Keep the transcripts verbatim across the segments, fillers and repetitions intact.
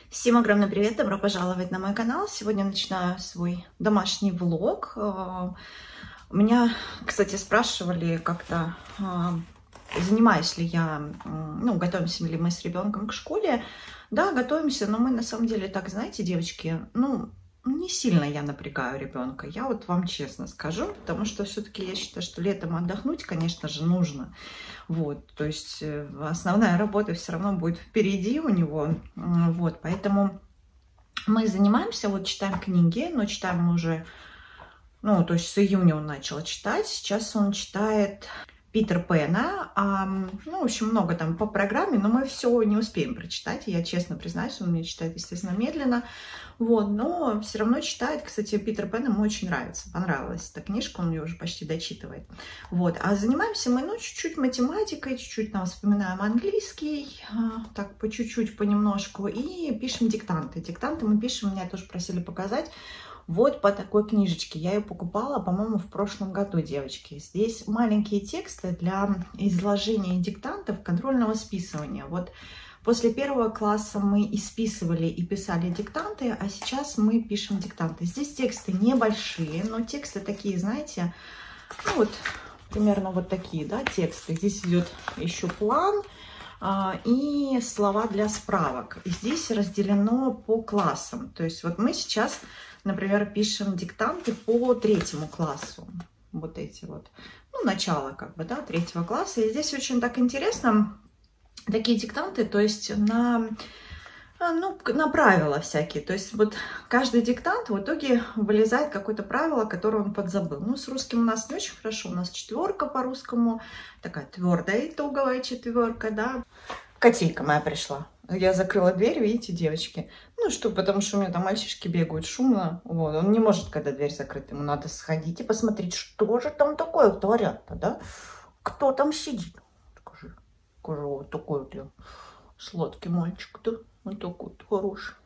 Всем огромный привет, добро пожаловать на мой канал. Сегодня начинаю свой домашний влог. Меня, кстати, спрашивали как-то, занимаюсь ли я, ну, готовимся ли мы с ребенком к школе. Да, готовимся, но мы на самом деле так, знаете, девочки, ну, не сильно я напрягаю ребенка. Я вот вам честно скажу, потому что все-таки я считаю, что летом отдохнуть, конечно же, нужно. Вот, то есть основная работа все равно будет впереди у него. Вот, поэтому мы занимаемся, вот читаем книги, но читаем мы уже, ну, то есть с июня он начал читать. Сейчас он читает Питер Пэна, а, ну, в общем, много там по программе, но мы все не успеем прочитать. Я честно признаюсь, он мне читает, естественно, медленно. Вот, но все равно читает. Кстати, Питер Пэн ему очень нравится, понравилась эта книжка, он ее уже почти дочитывает. Вот, а занимаемся мы, ну, чуть-чуть математикой, чуть-чуть там вспоминаем английский, так, по чуть-чуть, понемножку, и пишем диктанты. Диктанты мы пишем, меня тоже просили показать. Вот по такой книжечке. Я ее покупала, по-моему, в прошлом году, девочки. Здесь маленькие тексты для изложения диктантов, контрольного списывания. Вот после первого класса мы и списывали, и писали диктанты, а сейчас мы пишем диктанты. Здесь тексты небольшие, но тексты такие, знаете, ну вот примерно вот такие, да, тексты. Здесь идет еще план а, и слова для справок. И здесь разделено по классам. То есть вот мы сейчас, например, пишем диктанты по третьему классу. Вот эти вот, ну, начало как бы, да, третьего класса. И здесь очень так интересно. Такие диктанты, то есть на, ну, на правила всякие. То есть вот каждый диктант в итоге вылезает какое-то правило, которое он подзабыл. Ну, с русским у нас не очень хорошо. У нас четверка по-русскому. Такая твердая итоговая четверка, да. Котейка моя пришла. Я закрыла дверь, видите, девочки. Ну, что, потому что у меня там мальчишки бегают шумно. Вот. Он не может, когда дверь закрыта. Ему надо сходить и посмотреть, что же там такое творят-то, да? Кто там сидит? Скажи. Вот такой вот я сладкий мальчик, да? Он такой вот хороший.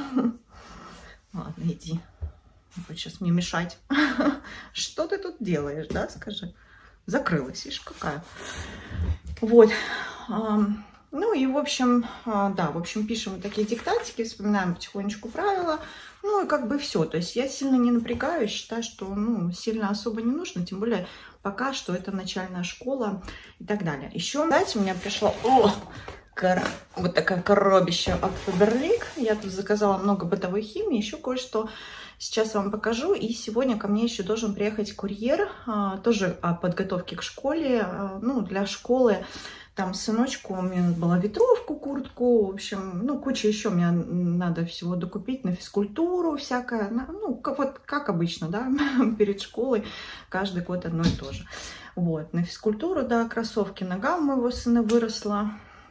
Ладно, иди. Будет сейчас мне мешать. Что ты тут делаешь, да, скажи? Закрылась, видишь, какая. Вот. Ну и, в общем, да, в общем, пишем вот такие диктантики, вспоминаем потихонечку правила. Ну и как бы все. То есть я сильно не напрягаюсь, считаю, что, ну, сильно особо не нужно, тем более пока что это начальная школа и так далее. Еще, знаете, у меня пришло о, кор... вот такая коробища от Faberlic. Я тут заказала много бытовой химии, еще кое-что сейчас вам покажу. И сегодня ко мне еще должен приехать курьер, тоже о подготовке к школе, ну, для школы. Там сыночку у меня была ветровку, куртку, в общем, ну, куча еще мне надо всего докупить на физкультуру всякое. Ну, как, вот как обычно, да, перед школой каждый год одно и то же. Вот, на физкультуру, да, кроссовки, нога у моего сына выросла.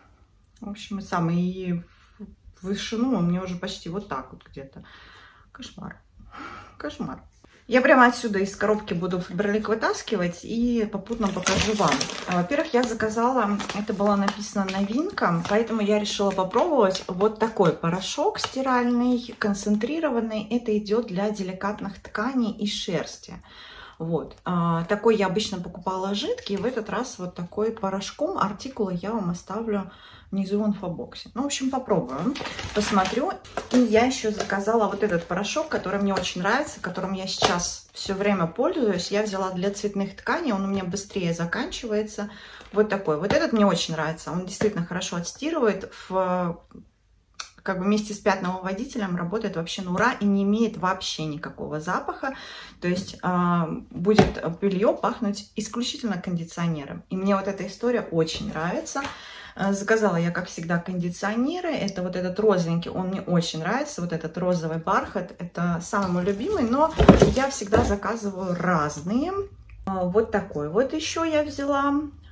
В общем, и сам, и в вышину у меня уже почти вот так вот где-то. Кошмар, кошмар. Я прямо отсюда из коробки буду Faberlic вытаскивать и попутно покажу вам. Во-первых, я заказала, это была написано новинка, поэтому я решила попробовать вот такой порошок стиральный, концентрированный. Это идет для деликатных тканей и шерсти. Вот. Такой я обычно покупала жидкий, в этот раз вот такой порошком. Артикулы я вам оставлю внизу в инфобоксе. Ну, в общем, попробуем, посмотрю. И я еще заказала вот этот порошок, который мне очень нравится, которым я сейчас все время пользуюсь. Я взяла для цветных тканей, он у меня быстрее заканчивается. Вот такой. Вот этот мне очень нравится. Он действительно хорошо отстирывает. В, как бы вместе с пятновыводителем работает вообще на ура и не имеет вообще никакого запаха. То есть э, будет белье пахнуть исключительно кондиционером. И мне вот эта история очень нравится. Заказала я, как всегда, кондиционеры. Это вот этот розовенький, он мне очень нравится. Вот этот розовый бархат, это самый мой любимый. Но я всегда заказываю разные. Вот такой вот еще я взяла.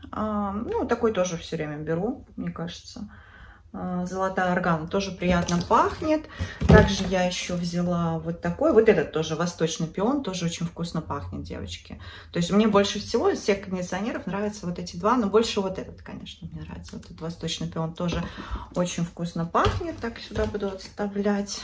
Ну, такой тоже все время беру, мне кажется. Золотая органа тоже приятно пахнет. Также я еще взяла вот такой. Вот этот тоже восточный пион, тоже очень вкусно пахнет, девочки. То есть мне больше всего из всех кондиционеров нравятся вот эти два, но больше вот этот, конечно, мне нравится. Вот этот восточный пион тоже очень вкусно пахнет. Так, сюда буду отставлять.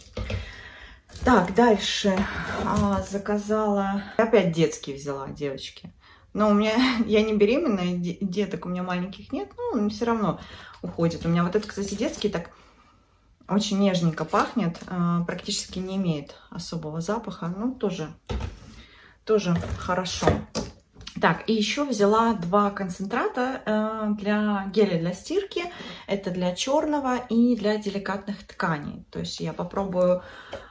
Так, дальше а, заказала. Опять детский взяла, девочки. Но у меня, я не беременная, деток у меня маленьких нет, но все равно уходит. У меня вот этот, кстати, детский, так Очень нежненько пахнет, практически не имеет особого запаха, ну тоже, тоже хорошо. Так, и еще взяла два концентрата для геля для стирки. Это для черного и для деликатных тканей. То есть я попробую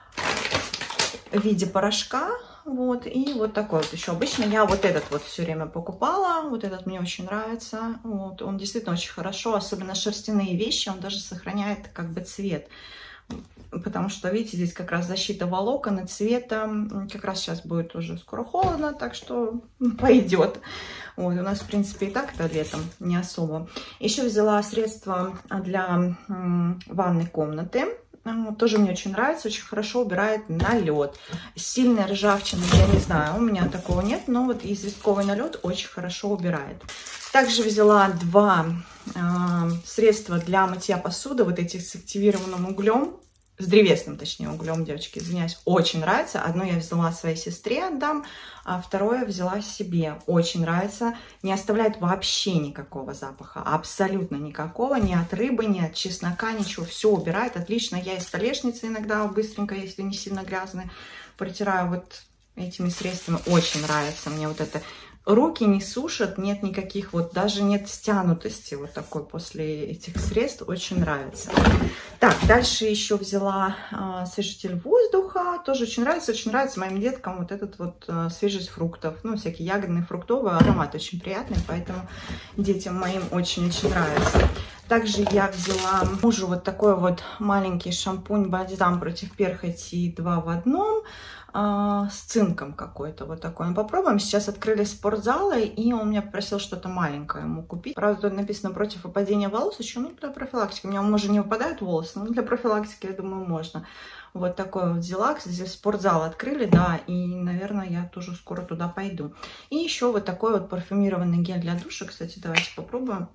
в виде порошка. Вот, и вот такой вот еще. Обычно я вот этот вот все время покупала. Вот этот мне очень нравится. Вот, он действительно очень хорошо, особенно шерстяные вещи, он даже сохраняет как бы цвет. Потому что, видите, здесь как раз защита волокон и цвета. Как раз сейчас будет уже скоро холодно, так что пойдет. Вот, у нас, в принципе, и так-то летом не особо. Еще взяла средства для ванной комнаты. Тоже мне очень нравится, очень хорошо убирает налет. Сильной ржавчины я не знаю, у меня такого нет, но вот известковый налет очень хорошо убирает. Также взяла два э, средства для мытья посуды, вот эти с активированным углем, с древесным, точнее, углем, девочки, извиняюсь, очень нравится. Одно я взяла своей сестре отдам, а второе взяла себе. Очень нравится, не оставляет вообще никакого запаха, абсолютно никакого, ни от рыбы, ни от чеснока, ничего, все убирает отлично. Я из столешницы иногда быстренько, если не сильно грязные, протираю вот этими средствами. Очень нравится мне вот это. Руки не сушат, нет никаких, вот даже нет стянутости вот такой после этих средств, очень нравится. Так, дальше еще взяла э, освежитель воздуха, тоже очень нравится, очень нравится моим деткам вот этот вот э, свежесть фруктов, ну, всякие ягодные, фруктовые, аромат очень приятный, поэтому детям моим очень-очень нравится. Также я взяла мужу вот такой вот маленький шампунь-бальзам против перхоти два в одном, с цинком какой-то вот такой. Мы попробуем. Сейчас открыли спортзалы, и он меня попросил что-то маленькое ему купить. Правда, тут написано против выпадения волос еще, ну, для профилактики. У меня, может, не выпадают волосы, но для профилактики, я думаю, можно. Вот такой вот взяла. Здесь спортзал открыли, да, и, наверное, я тоже скоро туда пойду. И еще вот такой вот парфюмированный гель для душа. Кстати, давайте попробуем.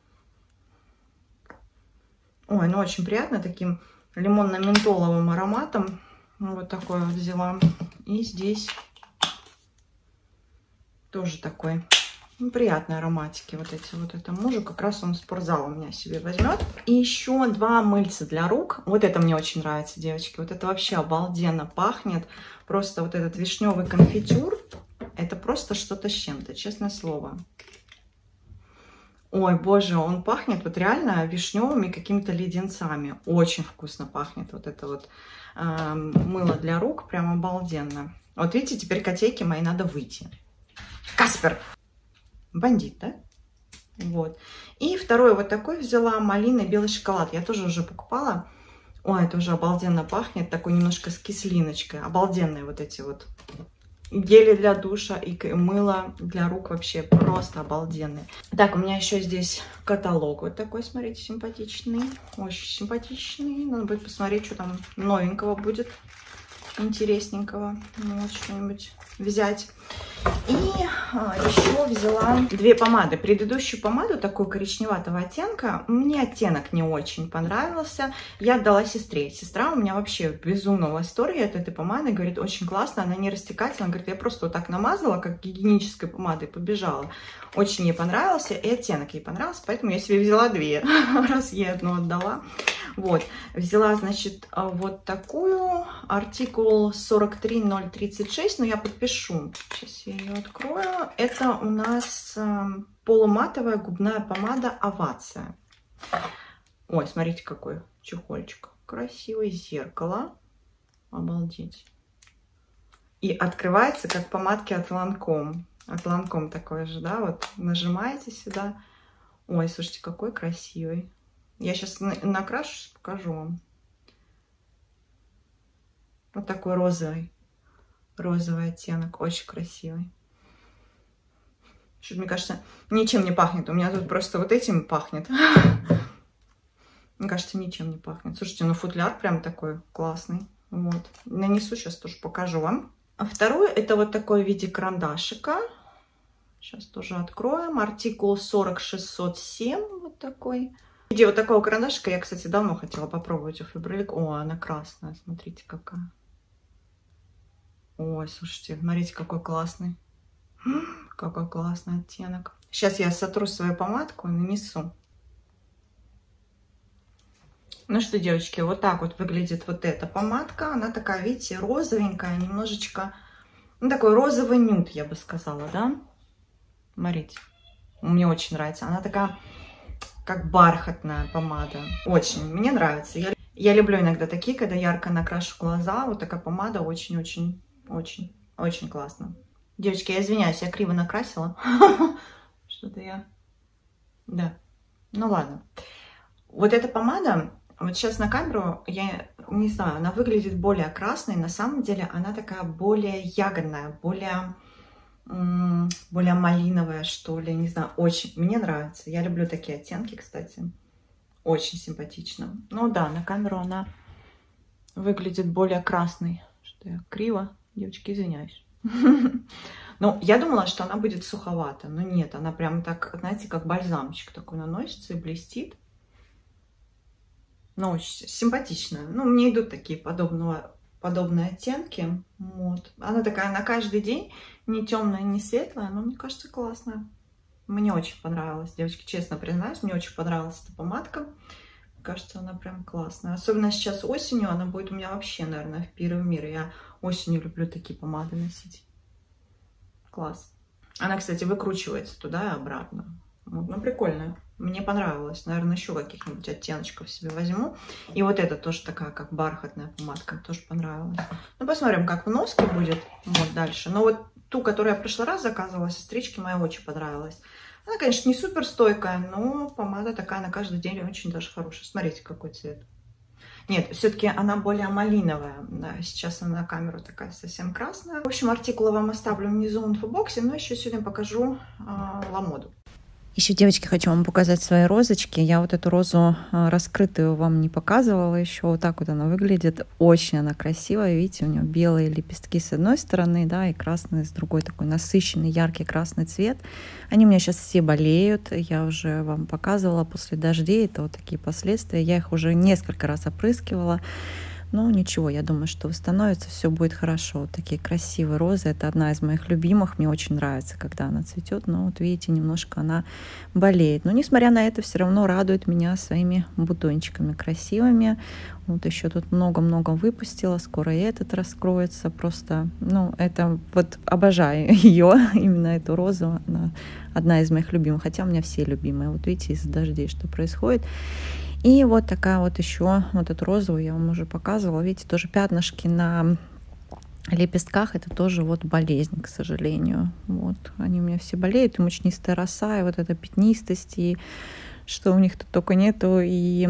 Ой, ну очень приятно, таким лимонно-ментоловым ароматом. Вот такой вот взяла. И здесь тоже такой, ну, приятной ароматики. Вот эти вот это мужу. Как раз он в спортзал у меня себе возьмет. И еще два мыльца для рук. Вот это мне очень нравится, девочки. Вот это вообще обалденно пахнет. Просто вот этот вишневый конфитюр. Это просто что-то с чем-то, честное слово. Ой, боже, он пахнет вот реально вишневыми какими-то леденцами. Очень вкусно пахнет вот это вот э, мыло для рук. Прям обалденно. Вот видите, теперь котейки мои надо выйти. Каспер! Бандит, да? Вот. И второй вот такой взяла, малина и белый шоколад. Я тоже уже покупала. Ой, это уже обалденно пахнет. Такой немножко с кислиночкой. Обалденные вот эти вот гели для душа и мыло для рук, вообще просто обалденные. Так, у меня еще здесь каталог вот такой, смотрите, симпатичный. Очень симпатичный. Надо будет посмотреть, что там новенького будет, интересненького. Ну, вот что-нибудь взять. И а, еще взяла две помады. Предыдущую помаду, такую коричневатого оттенка, мне оттенок не очень понравился. Я отдала сестре. Сестра у меня вообще безумно в восторге от этой помады. Говорит, очень классно, она не растекательная. Говорит, я просто вот так намазала, как гигиенической помадой, побежала. Очень ей понравился, и оттенок ей понравился, поэтому я себе взяла две, раз ей одну отдала. Вот, взяла, значит, вот такую, артикул сорок три ноль тридцать шесть, но я подпишу. Сейчас я ее открою. Это у нас э, полуматовая губная помада Овация. Ой, смотрите, какой чехольчик. Красивое зеркало. Обалдеть. И открывается, как помадки от Lancome. От Lancome такой же, да, вот нажимаете сюда. Ой, слушайте, какой красивый. Я сейчас накрашу, покажу вам. Вот такой розовый. Розовый оттенок. Очень красивый. Что-то, мне кажется, ничем не пахнет. У меня тут просто вот этим пахнет. Мне кажется, ничем не пахнет. Слушайте, ну футляр прям такой классный. Вот. Нанесу, сейчас тоже покажу вам. А второй, это вот такой в виде карандашика. Сейчас тоже откроем. Артикул сорок шестьсот семь. Вот такой. В виде вот такого карандашика я, кстати, давно хотела попробовать у Faberlic. О, она красная. Смотрите, какая. Ой, слушайте, смотрите, какой классный. Какой классный оттенок. Сейчас я сотру свою помадку и нанесу. Ну что, девочки, вот так вот выглядит вот эта помадка. Она такая, видите, розовенькая, немножечко, ну, такой розовый нюд, я бы сказала, да? Смотрите, мне очень нравится. Она такая, как бархатная помада. Очень, мне нравится. Я, я люблю иногда такие, когда ярко накрашу глаза. Вот такая помада очень-очень-очень, очень классно. Девочки, я извиняюсь, я криво накрасила. Что-то я... Да, ну ладно. Вот эта помада... Вот сейчас на камеру, я не знаю, она выглядит более красной. На самом деле она такая более ягодная, более, более малиновая, что ли. Не знаю, очень. Мне нравится. Я люблю такие оттенки, кстати. Очень симпатично. Ну да, на камеру она выглядит более красной. Что я криво? Девочки, извиняюсь. Ну, я думала, что она будет суховата. Но нет, она прям так, знаете, как бальзамчик такой наносится и блестит. Ну, очень симпатично. Ну, мне идут такие подобного, подобные оттенки. Вот. Она такая на каждый день, не темная, не светлая, но мне кажется, классная. Мне очень понравилась, девочки, честно признаюсь, мне очень понравилась эта помадка. Мне кажется, она прям классная. Особенно сейчас осенью, она будет у меня вообще, наверное, в первом мире. Я осенью люблю такие помады носить. Класс. Она, кстати, выкручивается туда и обратно. Вот, ну, прикольная. Мне понравилось. Наверное, еще каких-нибудь оттеночков себе возьму. И вот эта тоже такая, как бархатная помадка. Тоже понравилась. Ну, посмотрим, как в носке будет. Вот дальше. Но вот ту, которую я в прошлый раз заказывала, сестричке моей очень понравилась. Она, конечно, не супер стойкая, но помада такая на каждый день очень даже хорошая. Смотрите, какой цвет. Нет, все-таки она более малиновая. Да, сейчас она на камеру такая совсем красная. В общем, артикулы вам оставлю внизу в инфобоксе, но еще сегодня покажу э, ламоду. Еще, девочки, хочу вам показать свои розочки. Я вот эту розу раскрытую вам не показывала еще. Вот так вот она выглядит. Очень она красивая. Видите, у нее белые лепестки с одной стороны, да, и красный с другой. Такой насыщенный, яркий красный цвет. Они у меня сейчас все болеют. Я уже вам показывала после дождей. Это вот такие последствия. Я их уже несколько раз опрыскивала. Но ничего, я думаю, что восстановится, все будет хорошо. Вот такие красивые розы. Это одна из моих любимых. Мне очень нравится, когда она цветет. Но вот видите, немножко она болеет. Но несмотря на это, все равно радует меня своими бутончиками красивыми. Вот еще тут много-много выпустила. Скоро и этот раскроется. Просто, ну, это вот обожаю ее, именно эту розу. Она одна из моих любимых. Хотя у меня все любимые. Вот видите, из-за дождей что происходит. И вот такая вот еще, вот эту розовую я вам уже показывала. Видите, тоже пятнышки на лепестках. Это тоже вот болезнь, к сожалению. Вот, они у меня все болеют. И мучнистая роса, и вот эта пятнистость, и что у них тут только нету. И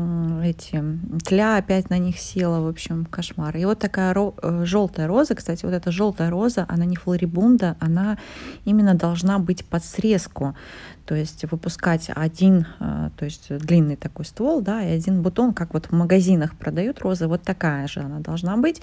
эти тля опять на них села. В общем, кошмар. И вот такая ро желтая роза. Кстати, вот эта желтая роза, она не флорибунда, она именно должна быть под срезку. То есть выпускать один, то есть длинный такой ствол, да, и один бутон, как вот в магазинах продают розы, вот такая же она должна быть.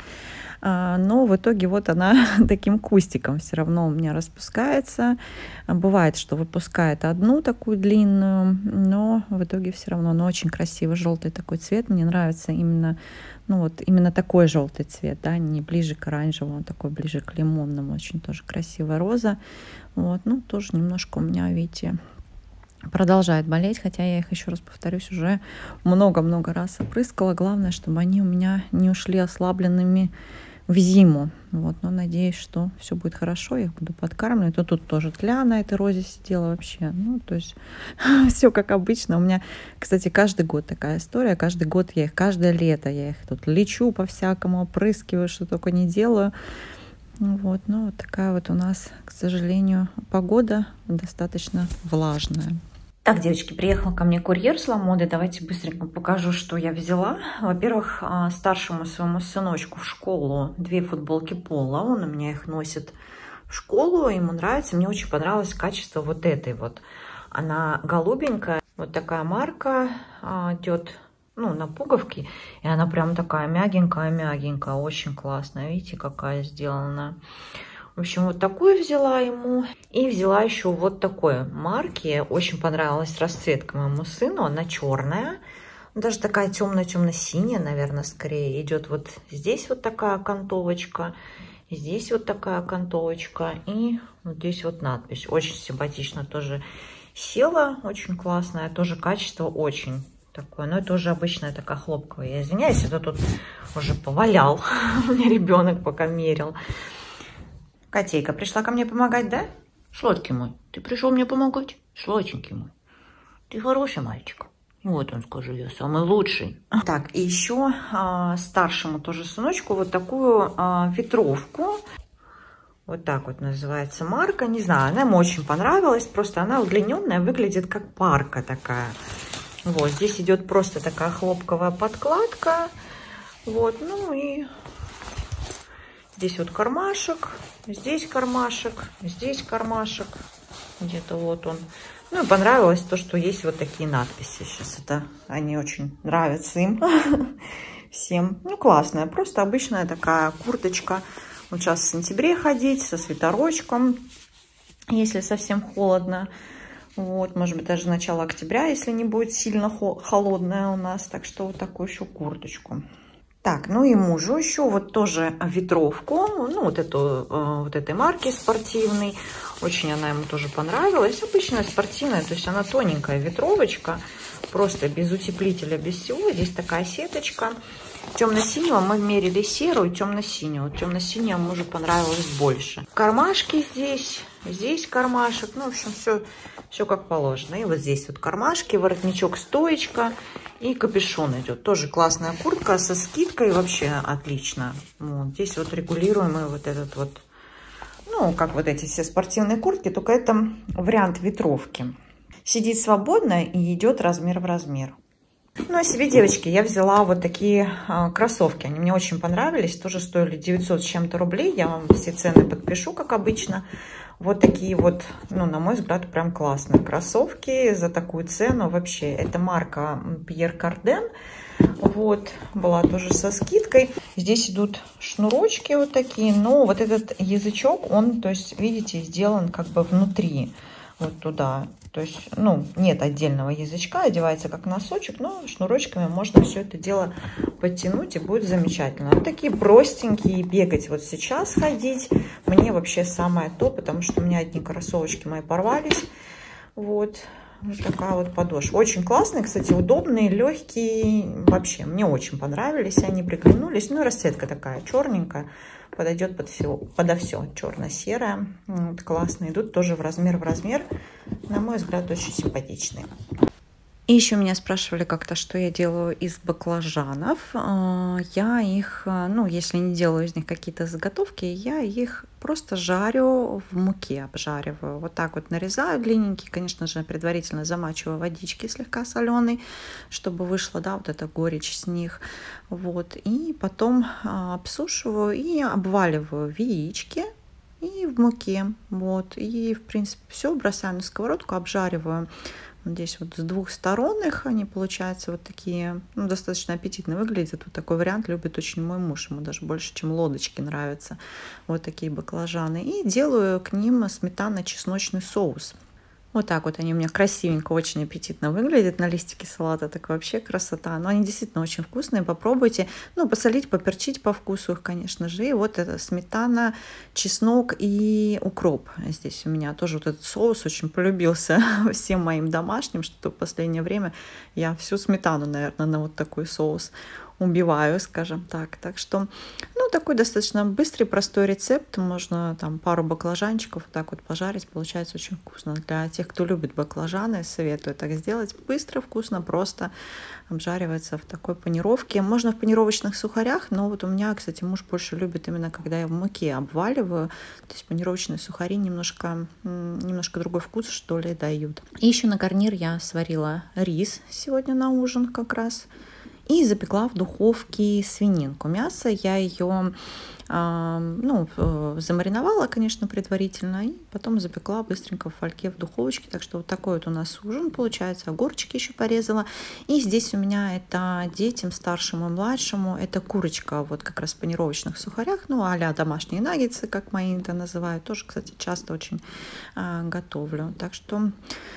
Но в итоге вот она таким кустиком все равно у меня распускается. Бывает, что выпускает одну такую длинную, но в итоге все равно, но очень красивый желтый такой цвет. Мне нравится именно, ну вот именно такой желтый цвет, да, не ближе к оранжевому, такой ближе к лимонному. Очень тоже красивая роза. Вот, ну тоже немножко у меня, видите, продолжает болеть, хотя я их, еще раз повторюсь, уже много-много раз опрыскала. Главное, чтобы они у меня не ушли ослабленными в зиму. Вот, но надеюсь, что все будет хорошо, я их буду подкармливать. То тут тоже тля на этой розе сидела вообще. Ну, то есть все как обычно. У меня, кстати, каждый год такая история. Каждый год я их, каждое лето я их тут лечу по-всякому, опрыскиваю, что только не делаю. Вот, ну вот такая вот у нас, к сожалению, погода достаточно влажная. Так, девочки, приехал ко мне курьер с Ламоды. Давайте быстренько покажу, что я взяла. Во-первых, старшему своему сыночку в школу две футболки Пола. Он у меня их носит в школу. Ему нравится. Мне очень понравилось качество вот этой вот. Она голубенькая. Вот такая марка идет, ну, на пуговки. И она прям такая мягенькая-мягенькая. Очень классная. Видите, какая сделана. В общем, вот такую взяла ему. И взяла еще вот такой марки. Очень понравилась расцветка моему сыну. Она черная. Даже такая темно-темно-синяя, наверное, скорее. Идет вот здесь вот такая окантовочка. Здесь вот такая окантовочка. И вот здесь вот надпись. Очень симпатично тоже села. Очень классная. Тоже качество очень такое. Но это уже обычная такая хлопковая. Я извиняюсь, это тут уже повалял. У меня ребенок пока мерил. Котейка пришла ко мне помогать, да? Сладкий мой, ты пришел мне помогать? Сладенький мой. Ты хороший мальчик. Вот он, скажу я, самый лучший. Так, и еще а, старшему тоже сыночку вот такую а, ветровку. Вот так вот называется марка. Не знаю, она ему очень понравилась. Просто она удлиненная, выглядит как парка такая. Вот, здесь идет просто такая хлопковая подкладка. Вот, ну и здесь вот кармашек. Здесь кармашек. Здесь кармашек. Где-то вот он. Ну и понравилось то, что есть вот такие надписи. Сейчас это, они очень нравятся им всем. Ну, классная, просто обычная такая курточка. Вот сейчас в сентябре ходить со свитерочком, если совсем холодно. Вот, может быть, даже начало октября, если не будет сильно холодная у нас. Так что вот такую еще курточку. Так, ну и мужу еще вот тоже ветровку, ну вот эту, вот этой марки спортивной. Очень она ему тоже понравилась. Обычная спортивная, то есть она тоненькая ветровочка, просто без утеплителя, без всего. Здесь такая сеточка. Темно-синего мы мерили серую, темно-синюю. Темно-синяя мужу понравилась больше. Кармашки здесь, здесь кармашек, ну в общем все, все как положено. И вот здесь вот кармашки, воротничок, стоечка. И капюшон идет. Тоже классная куртка со скидкой. Вообще отлично. Вот. Здесь вот регулируемый вот этот вот. Ну, как вот эти все спортивные куртки. Только это вариант ветровки. Сидит свободно и идет размер в размер. Ну, а себе, девочки, я взяла вот такие а, кроссовки. Они мне очень понравились. Тоже стоили девятьсот с чем-то рублей. Я вам все цены подпишу, как обычно. Вот такие вот, ну, на мой взгляд, прям классные кроссовки за такую цену. Вообще, это марка Pierre Cardin. Вот, была тоже со скидкой. Здесь идут шнурочки вот такие. Но вот этот язычок, он, то есть, видите, сделан как бы внутри. Вот туда. То есть, ну, нет отдельного язычка, одевается как носочек, но шнурочками можно все это дело подтянуть, и будет замечательно. Вот такие простенькие, бегать вот сейчас, ходить, мне вообще самое то, потому что у меня одни кроссовочки мои порвались. Вот, вот такая вот подошва. Очень классные, кстати, удобные, легкие, вообще, мне очень понравились, они приглянулись. Ну, расцветка такая черненькая. Подойдет под все, подо все, черно-серая. Вот, классно. Идут тоже в размер в размер. На мой взгляд, очень симпатичные. И еще меня спрашивали как-то, что я делаю из баклажанов. Я их, ну, если не делаю из них какие-то заготовки, я их просто жарю в муке, обжариваю. Вот так вот нарезаю длинненькие, конечно же, предварительно замачиваю водички слегка соленой, чтобы вышла, да, вот эта горечь с них. Вот. И потом обсушиваю и обваливаю в яички и в муке. Вот. И, в принципе, все бросаю на сковородку, обжариваю. Здесь вот с двух сторон их они получаются вот такие, ну, достаточно аппетитно выглядят. Вот такой вариант любит очень мой муж, ему даже больше, чем лодочки нравятся. Вот такие баклажаны. И делаю к ним сметанно-чесночный соус. Вот так вот они у меня красивенько, очень аппетитно выглядят на листике салата. Так вообще красота. Но они действительно очень вкусные. Попробуйте. Ну, посолить, поперчить по вкусу их, конечно же. И вот это сметана, чеснок и укроп. Здесь у меня тоже вот этот соус очень полюбился всем моим домашним, что в последнее время я всю сметану, наверное, на вот такой соус убиваю, скажем так. Так что, ну, такой достаточно быстрый, простой рецепт. Можно там пару баклажанчиков вот так вот пожарить. Получается очень вкусно. Для тех, кто любит баклажаны, советую так сделать. Быстро, вкусно, просто обжаривается в такой панировке. Можно в панировочных сухарях, но вот у меня, кстати, муж больше любит именно, когда я в муке обваливаю. То есть панировочные сухари немножко, немножко другой вкус, что ли, дают. И еще на гарнир я сварила рис сегодня на ужин как раз. И запекла в духовке свининку. Мясо я ее э, ну, замариновала, конечно, предварительно. И потом запекла быстренько в фольге в духовочке. Так что вот такой вот у нас ужин получается. Огурчики еще порезала. И здесь у меня это детям, старшему и младшему, это курочка вот как раз в панировочных сухарях. Ну, а-ля домашние наггетсы, как мои это называют. Тоже, кстати, часто очень э, готовлю. Так что...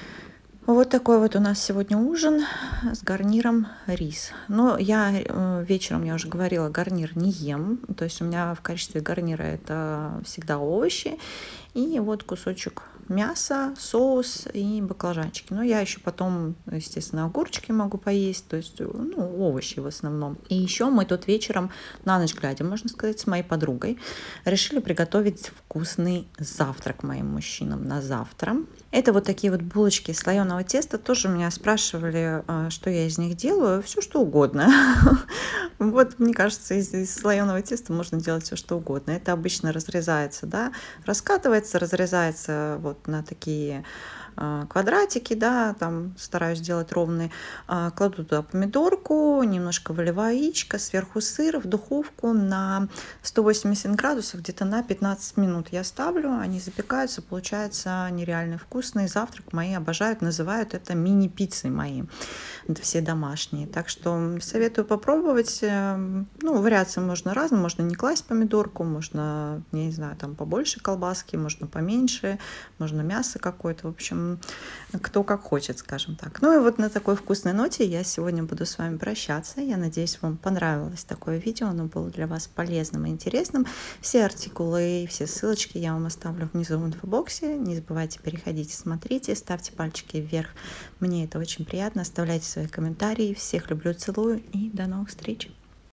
Вот такой вот у нас сегодня ужин с гарниром рис. Но я э, вечером, я уже говорила, гарнир не ем. То есть у меня в качестве гарнира это всегда овощи. И вот кусочек мясо, соус и баклажанчики. Ну, я еще потом, естественно, огурчики могу поесть, то есть, ну, овощи в основном. И еще мы тут вечером, на ночь глядя, можно сказать, с моей подругой решили приготовить вкусный завтрак моим мужчинам на завтра. Это вот такие вот булочки из слоеного теста. Тоже меня спрашивали, что я из них делаю. Все что угодно. Вот, мне кажется, из, из слоеного теста можно делать все что угодно. Это обычно разрезается, да, раскатывается, разрезается вот на такие квадратики, да, там стараюсь сделать ровные, кладу туда помидорку, немножко выливаю яичко, сверху сыр, в духовку на сто восемьдесят градусов, где-то на пятнадцать минут я ставлю, они запекаются, получается нереально вкусный завтрак, мои обожают, называют это мини-пиццей мои, это все домашние, так что советую попробовать, ну, вариации можно разные, можно не класть помидорку, можно, я не знаю, там побольше колбаски, можно поменьше, можно мясо какое-то, в общем, кто как хочет, скажем так. Ну и вот на такой вкусной ноте я сегодня буду с вами прощаться. Я надеюсь, вам понравилось такое видео, оно было для вас полезным и интересным. Все артикулы и все ссылочки я вам оставлю внизу в инфобоксе. Не забывайте переходите, смотрите, ставьте пальчики вверх. Мне это очень приятно. Оставляйте свои комментарии. Всех люблю, целую и до новых встреч.